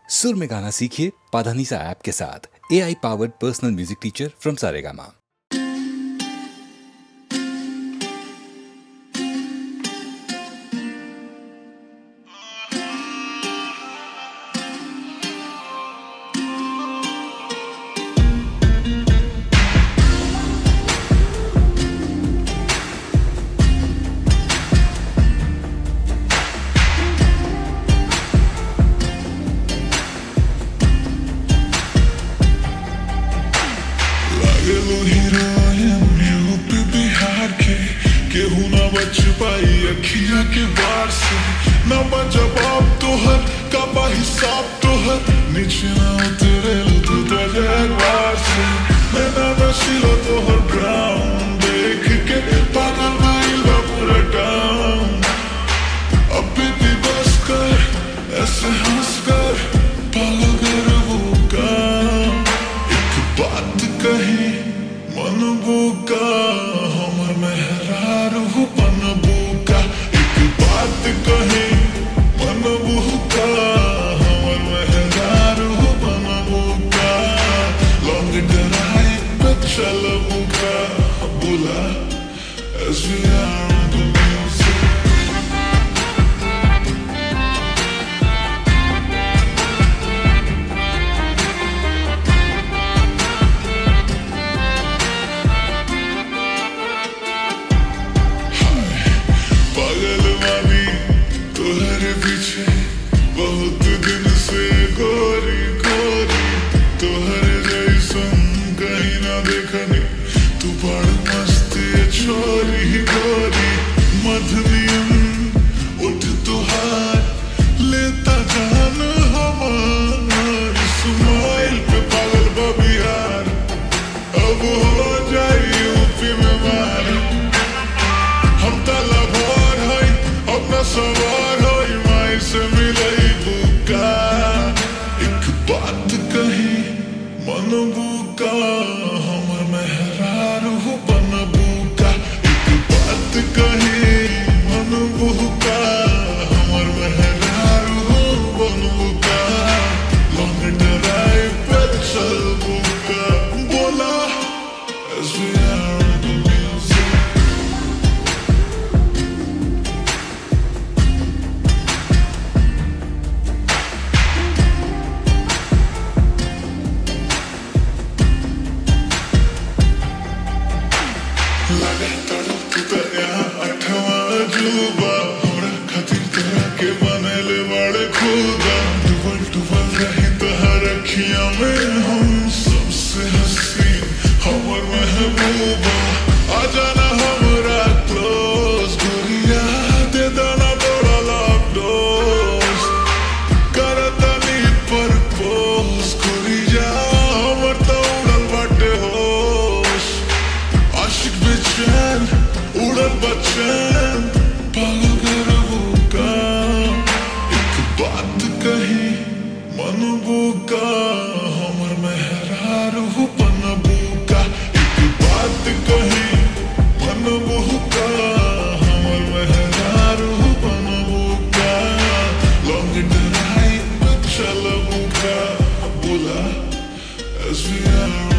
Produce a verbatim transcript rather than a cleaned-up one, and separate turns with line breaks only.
सुर में गाना सीखिए पाधानीसा ऐप के साथ। A I powered personal music teacher from Saregama.
केहू ना बच पाई अखियां के वार से, ना बचा बाप तो हर काबा हिसाब तो हर नीचे ना उतरे लो तू तो जगवार से। मैं ना नशीला तो हर ग्राउंड देख के पागल माइल बा पूरा टाउन। अब भी बस कर ऐसे हंस कर पागल कर वो काम। एक बात कही मन बुका हमर मेहरार हो पन बुका। एक बात कही मन बुका हमर मेहरार हो पन बुका। लॉन्ग ड्राइव पे चल बुका बुला as we are on the music। पीछे बहुत दिन से गोरी गोरी तोहरे जैसन कहीं ना देखनी। तू बड़ मस्त छोरी गोरी मधुनियम उठ तुहार लेता जान हमार। स्माइल पे पागल बा बिहार अब हो जाए यूपी में मार। हम तला भर है अपना सवार से मिलई बुका। एक बात कही मन बुका हमर मेहरार हो बन बुका। एक बात कही मन बुका हमर मेहरार हो बन बुका। लॉन्ग ड्राइव पे चल बुका बोला as we are on the music। लगे तड़प तू तो यहाँ अठवा अजूबा। हमरा खातिर तेरा के बनेले बड़े खुदा। डुबल डुबल रही तोहर अखियां में हम सबसे हसीन हमर महबूबा। आ जाना हमरा क्लोज गोरिया दे दाना बड़ा लॉक डोज। करतनी पर पोज गोरिया हमर तो उड़ल बाटे होश। आशिक बेचैन उड़ल बचैन पागल कर वो काम। एक बात कही मन बुका हमर मेहरार हो पन बुका। एक बात कही मन बुका हमर मेहरार हो पन बुका। लॉन्ग ड्राइव पे चल बुका बुला as we are